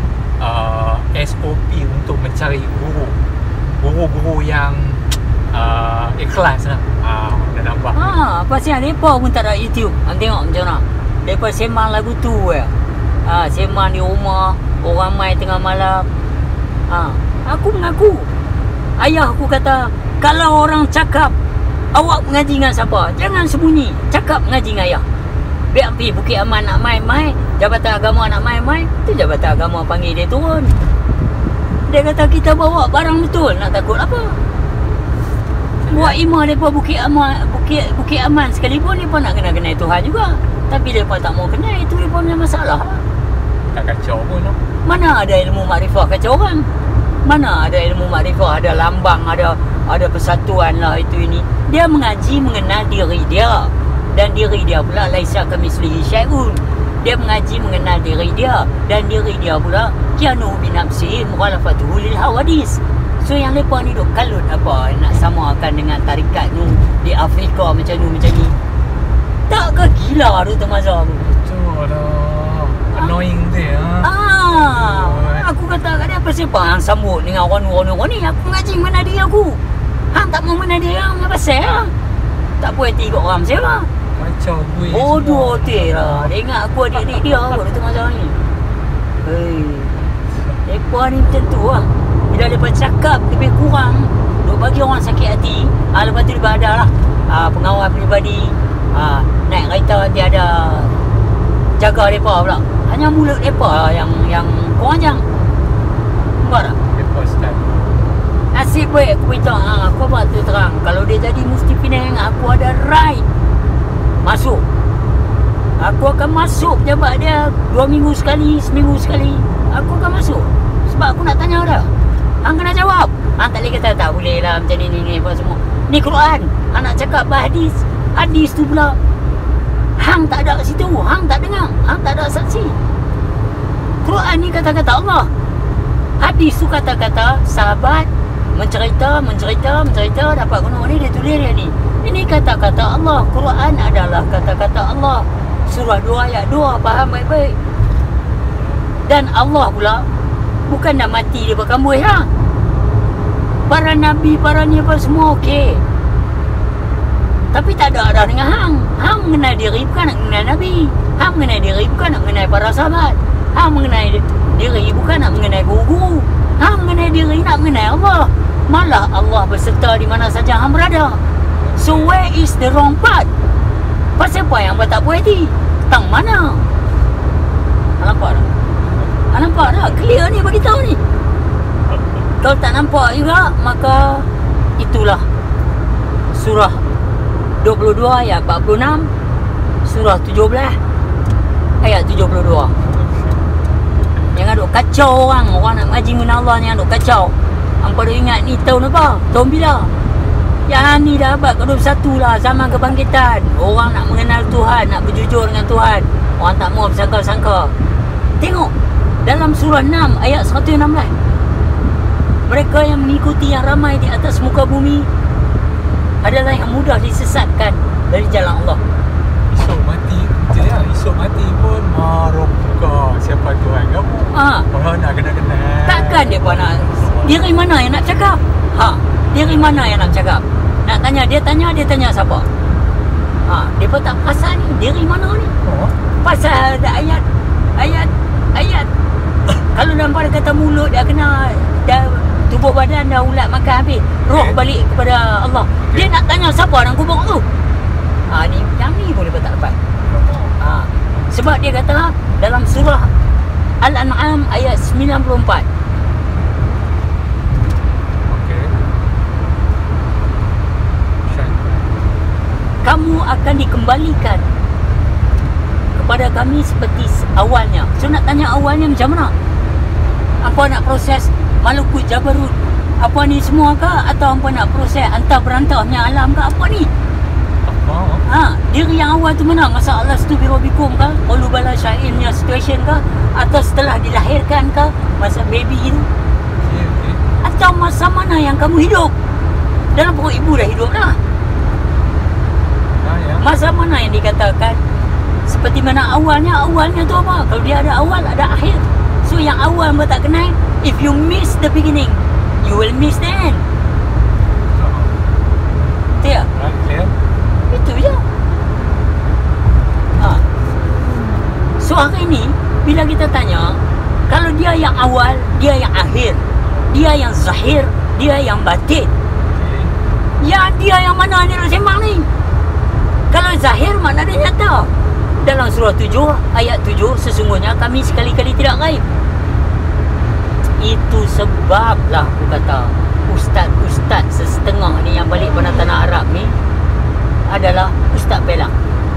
SOP untuk mencari guru yang ikhlas lah. Dah nampak. Pasal depa pun tak ada YouTube. Tengok macam mana. Depa sembang lagu tu je. Sembang di rumah, orang main tengah malam. Aku mengaku. Ayah aku kata, kalau orang cakap awak mengaji dengan siapa, jangan sembunyi. Cakap mengaji dengan ayah. Biar pergi Bukit Aman nak main-main, Jabatan Agama nak main-main, tu Jabatan Agama panggil dia turun. Dia kata kita bawa barang betul, nak takut apa? Buat imam mereka Bukit Aman sekalipun mereka nak kenal Tuhan juga. Tapi mereka tak mau kenal, itu mereka punya masalah. Tak kacau pun no? Mana ada ilmu makrifah kacau orang? Mana ada ilmu makrifah, ada lambang, ada persatuan lah itu ini. Dia mengaji mengenal diri dia. Dan diri dia pula laisa kamitslihi syai'un. Dia mengaji mengenal diri dia. Dan diri dia pula kianu binafsihi mukhalafatuhu lil hawadis. So yang mereka ni duk kalut apa nak samakan dengan tarikat ni di Afrika macam ni. Tak ke gila tu Mazhar tu? Betul lah. Annoying dia. Aku kata kat dia, apa siapa hang sambut dengan orang ni? Aku ngaji mana dia aku. Hang tak mau mana dia hang apa pasal? Tak puas hati kat orang siapa? Macam gue. Bodoh hotel lah. Dia ingat aku adik-adik dia kot Dr. Mazhar ni. Mereka ni macam tu lah. Bila mereka cakap lebih kurang, duk bagi orang sakit hati. Lepas tu dia ada lah pengawal peribadi, naik kereta nanti ada jaga mereka pula. Hanya mulut mereka lah yang kurang ajang. Nampak tak? Mereka start. Nasib baik aku beritahu, aku buat tu terang. Kalau dia jadi Mufti Penang, aku ada right masuk. Aku akan masuk pejabat dia 2 minggu sekali, seminggu sekali. Aku akan masuk. Sebab aku nak tanya dia. Hang kena jawab. Hang tak boleh kata tak boleh lah macam ni apa semua. Ni Quran. Hang nak cakap hadis. Hadis tu pula hang tak ada kat situ. Hang tak dengar. Hang tak ada saksi. Quran ni kata-kata Allah. Hadis tu kata-kata sahabat mencerita dapat gunung ni, dia tulis dia ni. Ini kata-kata Allah. Quran adalah kata-kata Allah. Surah 2 ayat 2. Faham baik-baik. Dan Allah pula bukan nak mati dia berkambuh lah. Para nabi, para ni apa semua okey. Tapi tak ada dengan hang. Hang mengenai diri bukan nak mengenai nabi. Hang mengenai diri bukan nak mengenai para sahabat. Hang mengenai diri bukan nak mengenai guru-guru. Hang mengenai diri nak mengenai Allah. Malah Allah berserta di mana saja hang berada. So where is the wrong part? Pasal apa yang tak puas hati? Tang mana? Nampak tak? Nampak tak? Clear ni bagi tahu ni. Kalau tak nampak juga, maka itulah surah 22 ayat 46, surah 17 ayat 72. Jangan duk kacau orang nak mengaji mengenai Allah, jangan duk kacau. Hampa duk ingat ni tahun apa? Tahun bila? Yang ni dah abad ke-21 lah, zaman kebangkitan. Orang nak mengenal Tuhan, nak berjujur dengan Tuhan. Orang tak mau bersangka-sangka. Tengok dalam surah 6 ayat 116. Mereka yang mengikuti yang ramai di atas muka bumi adalah yang mudah disesatkan dari jalan Allah. Esok mati je ya. Esok mati pun marobuka siapa Tuhan kamu. Orang nak kenal-kenal. Takkan dia pun nak. Diri mana yang nak cakap? Diri mana yang nak cakap? Nak tanya, dia tanya siapa? Dia pun tak perasan ni. Diri mana ni? Pasal ada ayat. Kalau nampak dia kata mulut dah kena, dah tubuh badan dah ulat makan habis, roh balik kepada Allah. Dia nak tanya siapa dalam kubur tu? Yang ni boleh tak dapat. Sebab dia kata dalam surah Al-An'am ayat 94. Kamu akan dikembalikan kepada kami seperti awalnya. So nak tanya awalnya macam mana? Apa nak proses Malakut Jabarut? Apa ni semua ke? Atau apa nak proses antah berantahnya alam ke? Apa ni? Diri yang awal tu mana? Masa Allah tu birobikum ke? Qalu bala syairnya situation ke? Atau setelah dilahirkan ke? Masa baby itu? Atau masa mana yang kamu hidup? Dalam perut ibu dah hidup dah. Masa mana yang dikatakan seperti mana awalnya tu apa? Kalau dia ada awal, ada akhir. So yang awal pun tak kenal. If you miss the beginning, you will miss the end. Betul tak? Clear. Itu je. So hari ni bila kita tanya, kalau dia yang awal, dia yang akhir, dia yang zahir, dia yang batin, ya dia yang mana ni nak sembang ni? Kalau zahir makna dia nyata. Dalam surah 7 ayat 7, sesungguhnya kami sekali-kali tidak gaib. Itu sebablah aku kata ustaz-ustaz sesetengah ni yang balik pada tanah Arab ni adalah ustaz belak.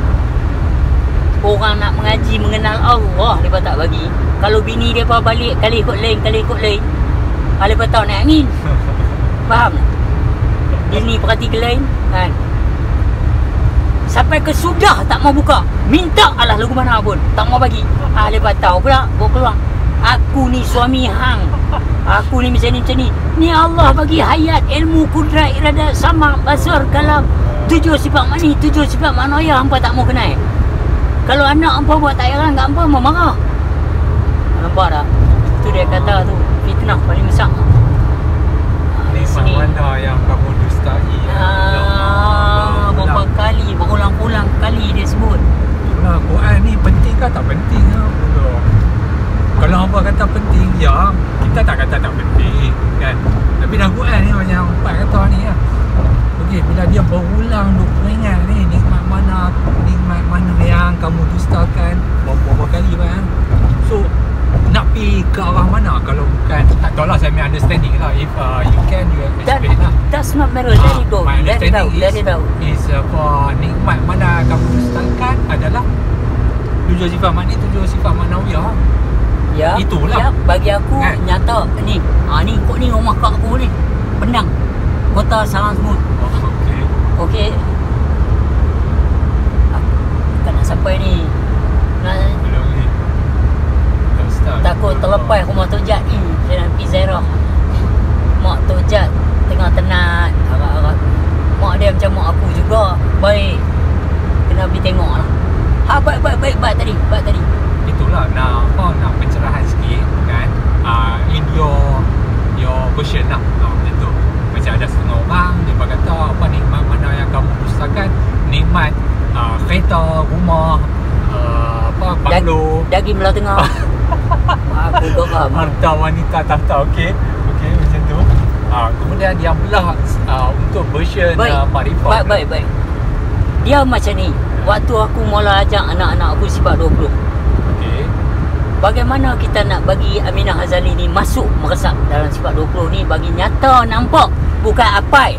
Orang nak mengaji mengenal Allah dia tak bagi. Kalau bini dia balik kali ikut lain, dia tahu naik angin. Faham tak? Bini perhati ke lain kan? Sampai ke sudah tak mau buka, minta alah lagu mana pun tak mau bagi. Lepas tahu pula bawa keluar, aku ni suami hang, aku ni macam ni. Ni Allah bagi hayat, ilmu, kudrat, iradat, sama, basar, kalam, 7 sifat mani, 7 sifat manusia. Hampa tak mau kenal. Kalau anak hampa buat tak heran kat hampa, marah. Nampak tak? Itu dia kata tu fitnah paling besar. Ni mana yang kamu dustai? Berapa kali, berulang-ulang kali dia sebut. Itulah Quran ni penting ke tak penting ke? Kalau hamba kata penting, ya, berulang duk peringat ni, nikmat mana yang kamu dustakan berapa kali bang. So nak pergi ke arah mana kalau bukan, tak tahu lah, saya punya understanding lah. If you can, you explain lah. That's not matter. Let it go. My Let it out. understanding Let it out. is for nikmat mana kamu dustakan adalah 7 sifat makni, 7 sifat maknawiyah. Ya. Itulah. Ya, bagi aku Kan? nyata ni. Ni kok ni rumah kak aku ni. Penang. Kota Sarang Semut. Okay. Okey. Tak nak sampai ni. Nak Belum ni. Dah start. takut terlepas rumah Tok Jat ni. Saya nak pergi Zairah. Mak Tok Jat tengah tenat. Arak-arak. Mak dia macam mak aku juga. Baik. Kena pergi tengok lah. Baik tadi. Itulah nak pencerahan sikit kan. In your version lah. Macam tu. Macam ada setengah orang dia kata apa nikmat mana yang kamu dustakan, nikmat kereta, rumah, banglo, Daging belah tengah. Aku tak faham. harta wanita, tahta. Okey macam tu. Kemudian yang belah untuk version makrifat. Baik. Dia macam ni. Waktu aku mula ajak anak-anak aku sifat 20. Okey. Bagaimana kita nak bagi Aminah Hazali ni masuk meresap dalam sifat 20 ni, bagi nyata nampak, bukan apai.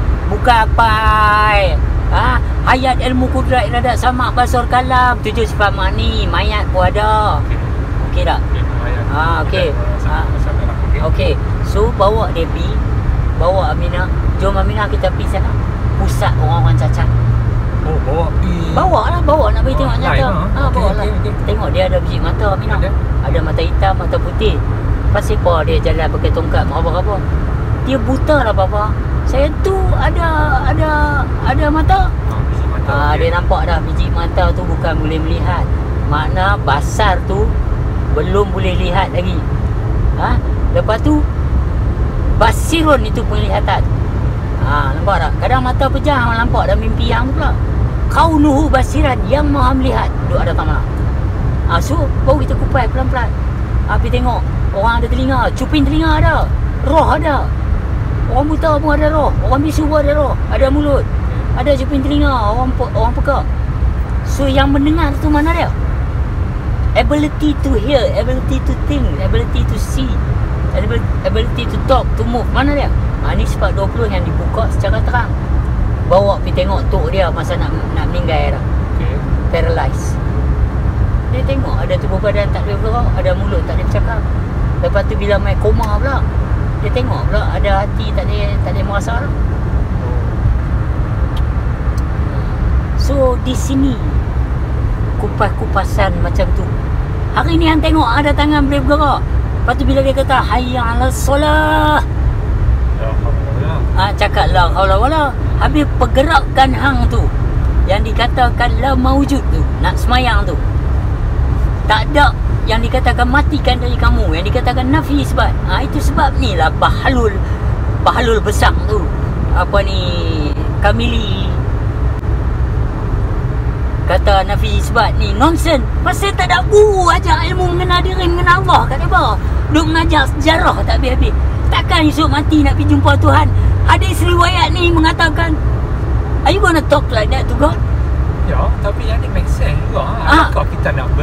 Hayat ilmu kudrat iradat samak basar kalam, 7 sifat makni, mayat pun ada. Okey tak? Okey. Okey. So bawa dia pergi, bawa Aminah. Jom Aminah kita pergi sana. Pusat orang-orang cacat. Oh, Bawa nak pergi tengok nyata. Bawa lah. Okay. Tengok dia ada biji mata Aminah. Ada mata hitam, mata putih. Pasal apa dia jalan pakai tongkat apa-apa. Dia buta lah papa. Saya tu ada mata. Biji mata. Dia nampak dah biji mata tu bukan boleh melihat. Makna basar tu belum boleh lihat lagi. Lepas tu basirun itu penglihatan. Nampak tak? Kadang mata pejam nampak dah mimpi yang pula. Kaunuhu basiran, yang maha melihat. Duk ada tanah. So baru kita kupai pelan-pelan. Pergi tengok. Orang ada telinga, cuping telinga ada. Roh ada. Orang buta pun ada roh. Orang bisu pun ada roh. Ada mulut. Ada cuping telinga. Orang pekak. So yang mendengar tu mana dia? Ability to hear, ability to think, ability to see, ability to talk, to move. Mana dia? Ni sifat 20 yang dibuka secara terang. Bawa pergi tengok tok dia masa nak meninggal dah. Paralyzed. Dia tengok ada tubuh badan tak boleh bergerak, ada mulut tak boleh bercakap. Lepas tu bila main koma pula, dia tengok pula ada hati tak boleh merasa dah. So di sini kupas-kupasan macam tu. Hari ni hang tengok ada tangan boleh bergerak. Lepas tu bila dia kata hayya 'alas solah, cakap la haula wala. Habis pergerakan hang tu yang dikatakan la maujud tu, nak semayang tu, tak ada yang dikatakan matikan dari kamu, yang dikatakan nafi isbat. Itu sebab ni lah bahlul besar tu, apa ni, Kamili kata nafi isbat ni nonsen. Pasal tak ada guru ajar ilmu mengenal diri, mengenal Allah kat dia. Duk mengajar sejarah tak habis-habis. Takkan esok mati nak pergi jumpa Tuhan. Hadis riwayat ni mengatakan, are you gonna talk like that to God? Ya, tapi yang ni make sense juga. Kalau kita nak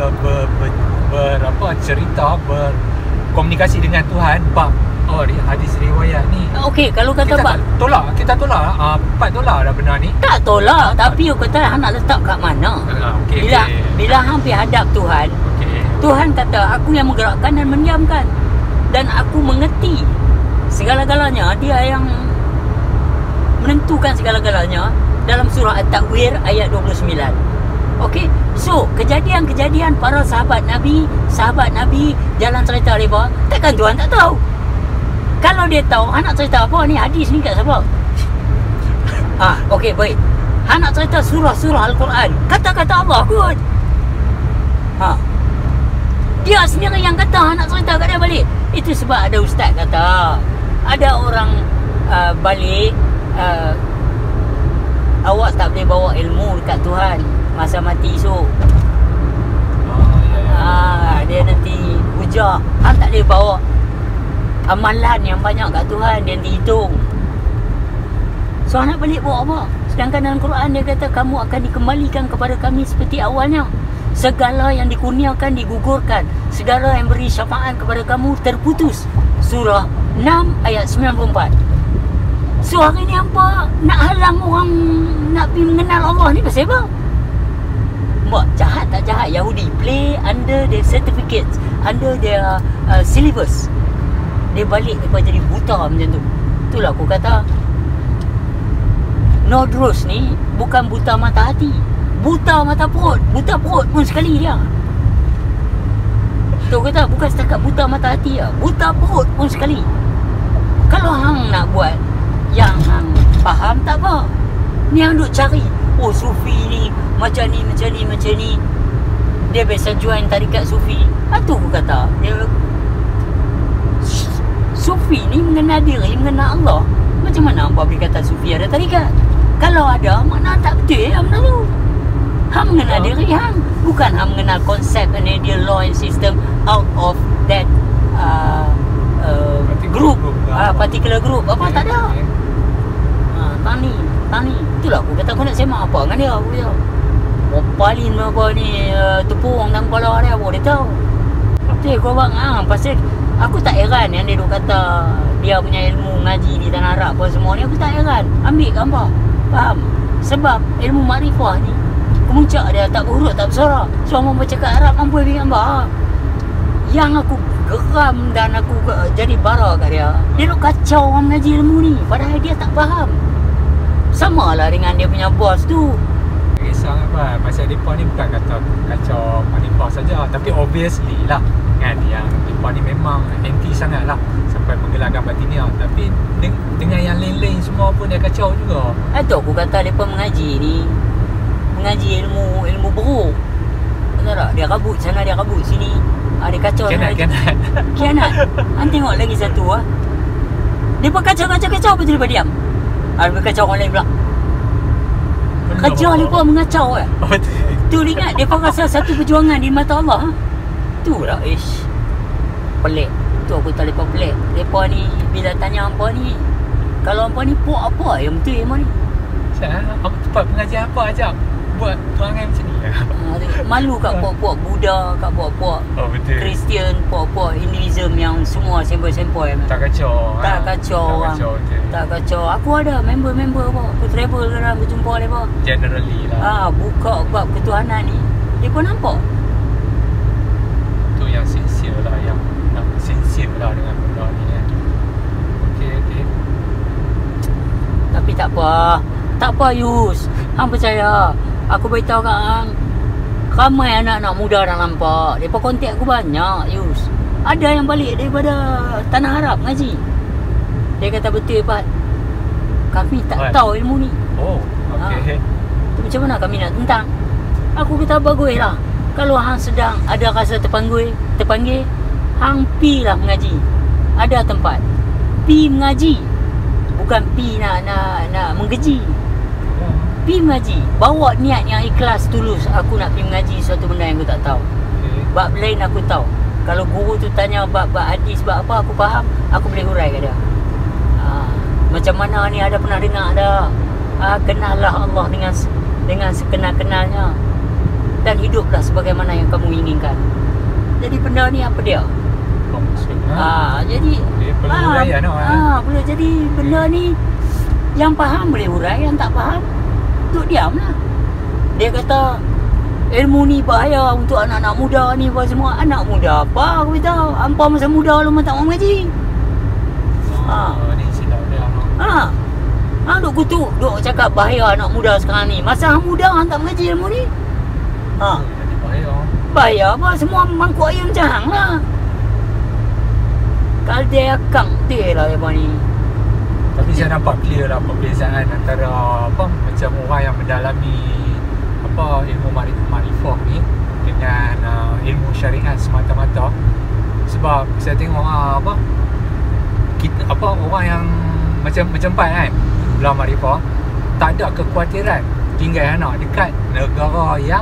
cerita, berkomunikasi dengan Tuhan bab hadis riwayat ni. Okey, kalau kata kita tolak 4 tolak dah benda ni. tak tolak, tapi you kata hang nak letak kat mana? Bila hang pergi hadap Tuhan, Tuhan kata aku yang menggerakkan dan mendiamkan, dan aku mengerti segala-galanya. Dia yang menentukan segala-galanya dalam surah At-Takwir ayat 29. Okey, so kejadian-kejadian para sahabat Nabi jalan cerita mereka, takkan Tuhan tak tahu? Kalau dia tahu, hang nak cerita apa ni, hadis ni kat siapa? Okey, baik. Hang nak cerita surah-surah Al-Quran, kata-kata Allah kot. Dia sendiri yang kata hang nak cerita kat dia balik. Itu sebab ada ustaz kata, ada orang balik, awak tak boleh bawa ilmu dekat Tuhan masa mati esok. Dia nanti hujah. Hang tak boleh bawa amalan yang banyak kat Tuhan, dia nanti hitung. So hang nak balik bawa apa? Sedangkan dalam Quran dia kata kamu akan dikembalikan kepada kami seperti awalnya. Segala yang dikurniakan digugurkan, segala yang beri syafaat kepada kamu terputus. Surah 6 ayat 94. So hari ni apa nak halang orang nak pergi mengenal Allah ni pasal apa? Buat jahat tak jahat, Yahudi play under their certificates, under their syllabus. Dia balik lepas jadi buta macam tu. Itulah aku kata Nodros ni bukan buta mata hati, buta mata perut. Buta perut pun sekali dia. Tu kata bukan setakat buta mata hati lah, buta perut pun sekali. Kalau hang nak buat yang hang faham tak apa. Ni hang duk cari, oh sufi ni macam ni, macam ni, macam ni. Dia biasa join tarikat sufi. Itu aku kata dia sufi ni mengenal diri, mengenal Allah. Macam mana hang boleh kata sufi ada tarikat? Kalau ada, makna tak betul ya benda tu. Hang mengenal diri hang, bukan hang mengenal konsep and ideal law and system out of that group, particular group. Apa tak ada. Tani. Itulah aku kata aku nak semak apa dengan dia. Aku kata Opalin apa ni, tepung dalam kepala dia, apa dia tahu. Tu kau bang, pasal aku tak heran yang dia duk kata dia punya ilmu ngaji di Tanah Arab apa semua ni. Aku tak heran. Ambil gambar. Faham? Sebab ilmu makrifah ni kemuncak dia tak berhuruf, tak bersuara. Semua bercakap Arab mampu ambil gambar. Yang aku geram dan aku jadi bara kat dia, dia duk kacau orang mengaji ilmu ni, padahal dia tak faham. Sama lah dengan dia punya bos tu. Kisah apa, pasal mereka ni bukan kata kacau manifah saja, tapi obviously lah kan, yang mereka ni memang anti sangat lah sampai menggelarkan batiniah. Tapi dengan yang lain-lain semua pun dia kacau juga. Itu aku kata mereka mengaji ni, mengaji ilmu buruk. Betul tak? Dia rabut sana, dia rabut sini. Dia kacau sana. Kianat. Han tengok lagi satu dia pun kacau betul dia diam. Dia kacau orang lain pula. Kacau dia pun mengacau Tu ingat dia pun rasa satu perjuangan di mata Allah. Tu lah pelik. Tu aku tak lepas pelik. Mereka ni bila tanya hampa ni, kalau hampa ni puak apa yang betul yang ni? Apa tempat pengajian apa ajak buat perangai macam ni? Malu kat puak-puak Buddha, kat puak-puak Kristian, puak-puak Hinduism yang semua sempoi-sempoi. Tak kacau. Tak kacau orang. Tak kacau. Aku ada member-member apa. Aku travel kadang aku jumpa mereka. Generally lah. Buka bab ketuhanan ni, dia pun nampak. Tu yang sincere lah, yang sincere lah dengan benda ni kan. Okay. Tapi tak apa. Tak apa Yus. Hang percaya. Aku beritahu kat hang, ramai anak-anak muda dah nampak. Mereka kontak aku banyak Yus. Ada yang balik daripada Tanah Arab ngaji. Dia kata betul Pat, kami tak tahu ilmu ni. Okay. Macam mana kami nak tentang? Aku kata bagus lah. Kalau hang sedang ada rasa terpanggil, hang pi lah mengaji. Ada tempat. Pi mengaji. Bukan pi nak menggeji. Pi mengaji. Bawa niat yang ikhlas, tulus. Aku nak pi mengaji suatu benda yang aku tak tahu. Bab lain aku tahu. Kalau guru tu tanya bab hadis, bab apa, aku faham, aku boleh hurai kat dia. Macam mana ni, ada pernah dengar ada kenallah Allah dengan sekenal-kenalnya dan hiduplah sebagaimana yang kamu inginkan. Jadi benda ni apa dia? Jadi boleh jadi benda ni yang faham boleh hurai, yang tak faham duduk diam lah. Dia kata ilmu ni bahaya untuk anak-anak muda ni apa semua. Anak muda apa? Aku beritahu, hampa masa muda lu tak mau ngaji. Ni silap dia. Hang duk kutuk, duk cakap bahaya anak muda sekarang ni. Masa hang muda hang tak mengaji ilmu ni. Jadi bahaya. Bahaya apa? Semua mangkuk ayam macam hang lah. Kalde akang dia lah apa ni. Tapi saya nampak clear lah perbezaan antara macam orang yang mendalami ilmu makrifah ni dengan ilmu syariat semata-mata. Sebab saya tengok orang yang macam Pat kan, belah makrifah tak ada kekhawatiran tinggal anak dekat negara yang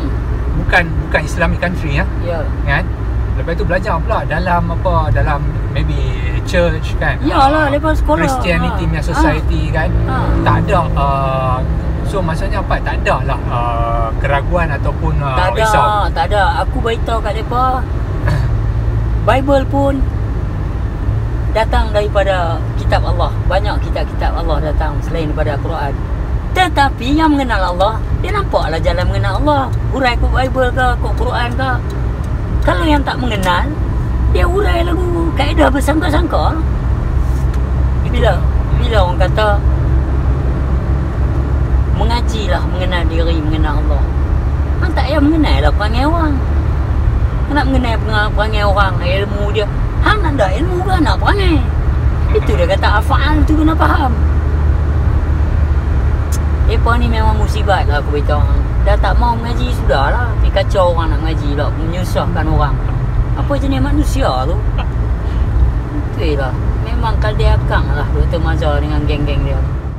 bukan Islamic country kan. Lepas tu belajar pula dalam maybe church kan. Yalah, lepas sekolah. Christianity punya society kan. Tak ada so maksudnya apa? Tak ada lah keraguan ataupun risau. Tak ada. Aku beritahu kat depa Bible pun datang daripada kitab Allah. Banyak kitab-kitab Allah datang selain daripada Quran. Tetapi yang mengenal Allah, dia nampaklah jalan mengenal Allah. Hurai kod Bible ke, kod Quran ke. Kalau yang tak mengenal, dia hurai lagu kaedah bersangka-sangka. Bila orang kata mengajilah mengenal diri, mengenal Allah. Hang tak payah mengenal lah perangai orang. Hang nak mengenal perangai orang, ilmu dia. Hang nak ada ilmu ke nak perangai? Itu dia kata afal tu kena faham. Mereka ni memang musibat lah aku beritahu. Dah tak mau mengaji sudahlah. Dia kacau orang nak mengaji lah, menyusahkan orang. Apa jenis manusia tu? Itulah. Memang kaldi akang lah Dr. Mazhar dengan geng-geng dia.